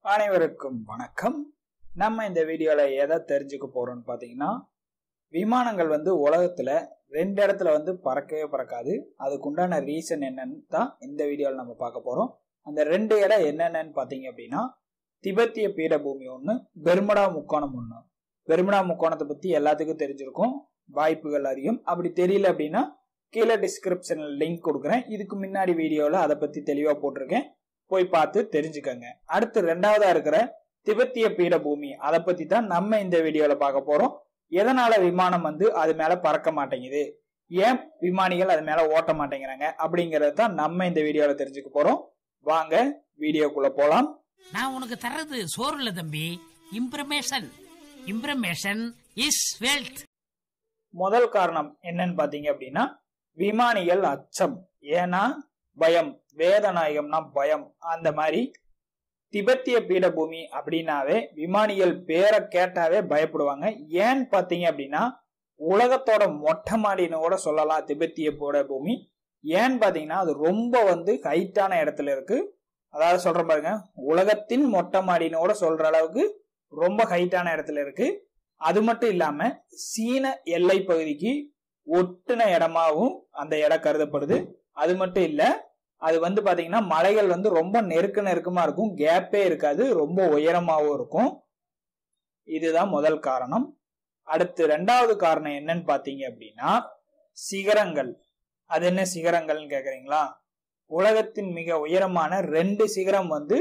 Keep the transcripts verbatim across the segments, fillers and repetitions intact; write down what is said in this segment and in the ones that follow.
அனைவருக்கும் வணக்கம். நம்ம இந்த வீடியோல எதை தெரிஞ்சுக்க போறோம்னு பாத்தீங்கன்னா, விமானங்கள் வந்து உலகத்துல ரெண்டு இடத்துல வந்து பறக்கவே பறக்காது. அதுக்குண்டான ரீசன் என்னன்னு தான் இந்த வீடியோல நம்ம பார்க்க போறோம். அந்த ரெண்டு இடம் என்னென்னு பாத்தீங்க அப்படின்னா, திபெத்திய பீடபூமி ஒண்ணு, பெர்முடா முக்கோணம் ஒண்ணு. பெர்முடா முக்கோணத்தை பத்தி எல்லாத்துக்கும் தெரிஞ்சிருக்கும், வாய்ப்புகள் அதிகம். அப்படி தெரியல அப்படின்னா கீழே டிஸ்கிரிப்ஷன்ல லிங்க் கொடுக்குறேன். இதுக்கு முன்னாடி வீடியோல அதை பத்தி தெளிவா போட்டிருக்கேன், போய் பார்த்து தெரிஞ்சுக்கங்க. அடுத்து ரெண்டாவதா இருக்கிற திபெத்திய பீடபூமி, அதை பத்தி தான் நம்ம இந்த வீடியோல பார்க்க போறோம். எதனால விமானம் வந்து அது மேல பறக்க மாட்டேங்குது, ஏன் விமானிகள் அது மேல ஓட்ட மாட்டேங்கிறாங்க அப்படிங்கறது தான் நம்ம இந்த வீடியோல தெரிஞ்சுக்க போறோம். வாங்க வீடியோக்குள்ள போலாம். நான் உனக்கு தர்றது சோறு இல்ல தம்பி, இன்ஃபர்மேஷன். Information is wealth. முதல் காரணம் என்னன்னு பாத்தீங்க அப்படின்னா, விமானிகள் அச்சம். ஏன்னா பயம், வேதநாயகம்னா பயம். அந்த மாதிரி திபெத்திய பீடபூமி அப்படின்னாவே விமானிகள் பேரை கேட்டாவே பயப்படுவாங்க. ஏன்னு பாத்தீங்க அப்படின்னா, உலகத்தோட மொட்டை மாடின்னு கூட சொல்லலாம் திபெத்திய பீடபூமி. ஏன்னு பாத்தீங்கன்னா, அது ரொம்ப வந்து ஹைட்டான இடத்துல இருக்கு. அதாவது சொல்ற பாருங்க, உலகத்தின் மொட்டை மாடின்னு கூட சொல்ற அளவுக்கு ரொம்ப ஹைட்டான இடத்துல இருக்கு. அது மட்டும் இல்லாம சீன எல்லை பகுதிக்கு ஒட்டுன இடமாவும் அந்த இடம் கருதப்படுது. அது மட்டும் இல்ல, அது வந்து பாத்தீங்கன்னா மலைகள் வந்து ரொம்ப நெருக்க நெருக்கமா இருக்கும், கேப்பே இருக்காது, ரொம்ப உயரமாவும் இருக்கும். இதுதான் முதல் காரணம். அடுத்து ரெண்டாவது காரணம் என்னன்னு பாத்தீங்க அப்படின்னா, சிகரங்கள். அது என்ன சிகரங்கள்னு கேக்குறீங்களா? உலகத்தின் மிக உயரமான ரெண்டு சிகரம் வந்து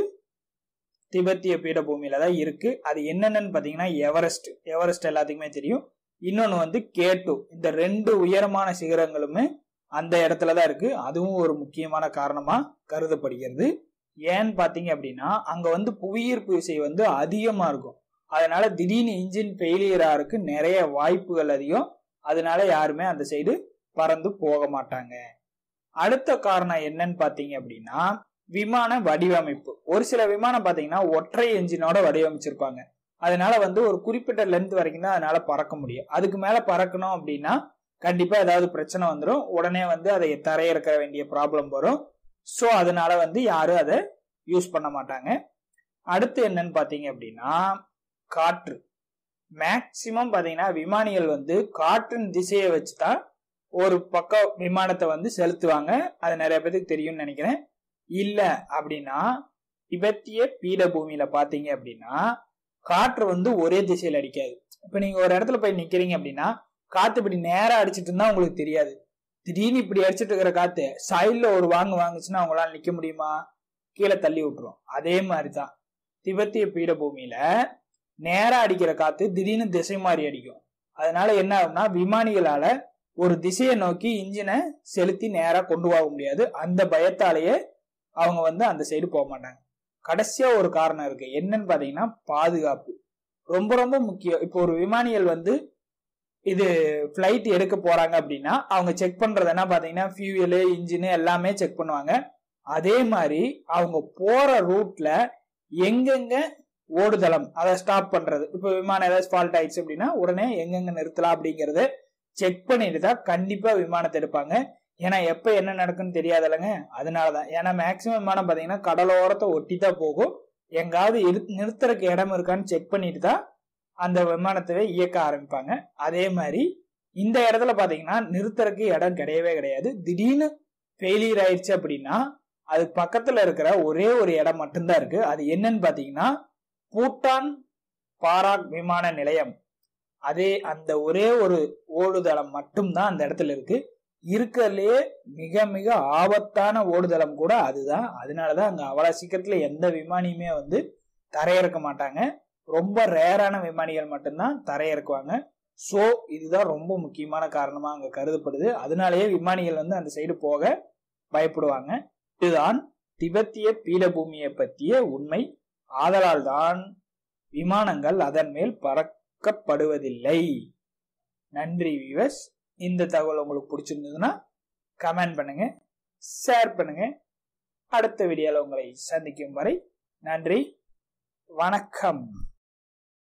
திபெத்திய பீடபூமியில தான் இருக்கு. அது என்னென்னு பாத்தீங்கன்னா, எவரெஸ்ட். எவரெஸ்ட் எல்லாத்துக்குமே தெரியும். இன்னொன்னு வந்து கேட்டு. இந்த ரெண்டு உயரமான சிகரங்களுமே அந்த இடத்துலதான் இருக்கு. அதுவும் ஒரு முக்கியமான காரணமா கருதப்படுகிறது. ஏன்னு பாத்தீங்க அப்படின்னா, அங்க வந்து புவியீர்ப்பு விசை வந்து அதிகமா இருக்கும். அதனால திடீர்னு இன்ஜின் ஃபெயிலியர் ஆகிறதுக்கு நிறைய வாய்ப்புகள் அதிகம். அதனால யாருமே அந்த சைடு பறந்து போக மாட்டாங்க. அடுத்த காரணம் என்னன்னு பாத்தீங்க அப்படின்னா, விமான வடிவமைப்பு. ஒரு சில விமானம் பாத்தீங்கன்னா ஒற்றை என்ஜினோட வடிவமைச்சிருப்பாங்க. அதனால வந்து ஒரு குறிப்பிட்ட லென்த் வரைக்கும் தான் அதனால பறக்க முடியும். அதுக்கு மேல பறக்கணும் அப்படின்னா கண்டிப்பா ஏதாவது பிரச்சனை வந்துடும். உடனே வந்து அதை தரையிறக்க வேண்டிய ப்ராப்ளம் வரும். ஸோ அதனால வந்து யாரும் அதை யூஸ் பண்ண மாட்டாங்க. அடுத்து என்னன்னு பாத்தீங்க அப்படின்னா, காற்று. மேக்சிமம் பாத்தீங்கன்னா விமானிகள் வந்து காற்றின் திசையை வச்சுதான் ஒரு பக்கம் விமானத்தை வந்து செலுத்துவாங்க. அது நிறைய பேருக்கு தெரியும்னு நினைக்கிறேன். இல்ல அப்படின்னா திபெத்திய பீடபூமியில பாத்தீங்க அப்படின்னா காற்று வந்து ஒரே திசையில அடிக்காது. இப்ப நீங்க ஒரு இடத்துல போய் நிக்கிறீங்க அப்படின்னா காத்து இப்படி நேரா அடிச்சிட்டு இருந்தா உங்களுக்கு தெரியாது. திடீர்னு இப்படி அடிச்சிட்டு இருக்கிற காத்து சைட்ல ஒரு வாங்கு வாங்குச்சுன்னா அவங்களால நிக்க முடியுமா? கீழே தள்ளி விட்டுரும். அதே மாதிரிதான் திபெத்திய பீடபூமியில நேரா அடிக்கிற காத்து திடீர்னு திசை மாறி அடிக்கும். அதனால என்ன ஆகும்னா, விமானிகளால ஒரு திசையை நோக்கி இன்ஜினை செலுத்தி நேரா கொண்டு போக முடியாது. அந்த பயத்தாலேயே அவங்க வந்து அந்த சைடு போக மாட்டாங்க. கடைசியா ஒரு காரணம் இருக்கு. என்னன்னு பாத்தீங்கன்னா, பாதுகாப்பு ரொம்ப ரொம்ப முக்கியம். இப்போ ஒரு விமானிகள் வந்து இது பிளைட் எடுக்க போறாங்க அப்படின்னா அவங்க செக் பண்றது என்ன பாத்தீங்கன்னா, ஃபியூயலு, இன்ஜின் எல்லாமே செக் பண்ணுவாங்க. அதே மாதிரி அவங்க போற ரூட்ல எங்கெங்க ஓடுதளம் அதை ஸ்டாப் பண்றது. இப்போ விமானம் ஏதாவது ஃபால்ட் ஆயிடுச்சு அப்படின்னா உடனே எங்கெங்க நிறுத்தலாம் அப்படிங்கறத செக் பண்ணிட்டு தான் கண்டிப்பா விமானத்தை எடுப்பாங்க. ஏன்னா எப்ப என்ன நடக்குன்னு தெரியாதுல்லங்க. அதனாலதான். ஏன்னா மேக்சிமம் விமானம் பாத்தீங்கன்னா கடலோரத்தை ஒட்டி தான் போகும். எங்காவது நிறுத்துறதுக்கு இடம் இருக்கான்னு செக் பண்ணிட்டு தான் அந்த விமானத்தை இயக்க ஆரம்பிப்பாங்க. அதே மாதிரி இந்த இடத்துல பாத்தீங்கன்னா நிறுத்துறதுக்கு இடம் கிடையவே கிடையாது. திடீர்னு ஃபெயிலியர் ஆயிடுச்சு அப்படின்னா அது பக்கத்துல இருக்கிற ஒரே ஒரு இடம் மட்டும்தான் இருக்கு. அது என்னன்னு பாத்தீங்கன்னா, பூட்டான் பாரா விமான நிலையம். அதே அந்த ஒரே ஒரு ஓடுதளம் மட்டும்தான் அந்த இடத்துல இருக்கு. இருக்கிறதுலயே மிக மிக ஆபத்தான ஓடுதளம் கூட அதுதான். அதனாலதான் அங்க அவ்வளவு சீக்கிரத்துல எந்த விமானியுமே வந்து தரையிறக்க மாட்டாங்க. ரொம்ப ரேரான விமானிகள் மட்டும்தான் தரையிறக்குவாங்க. சோ இதுதான் ரொம்ப முக்கியமான காரணமா அங்க கருதப்படுது. அதனாலேயே விமானிகள் வந்து அந்த சைடு போக பயப்படுவாங்க. இதுதான் திபெத்திய பீடபூமியை பற்றிய உண்மை. ஆதலால் தான் விமானங்கள் அதன் மேல் பறக்கப்படுவதில்லை. நன்றி வியூவர்ஸ். இந்த தகவல் உங்களுக்கு பிடிச்சிருந்ததுன்னா கமெண்ட் பண்ணுங்க, ஷேர் பண்ணுங்க. அடுத்த வீடியோல உங்களை சந்திக்கும் வரை நன்றி, வணக்கம்.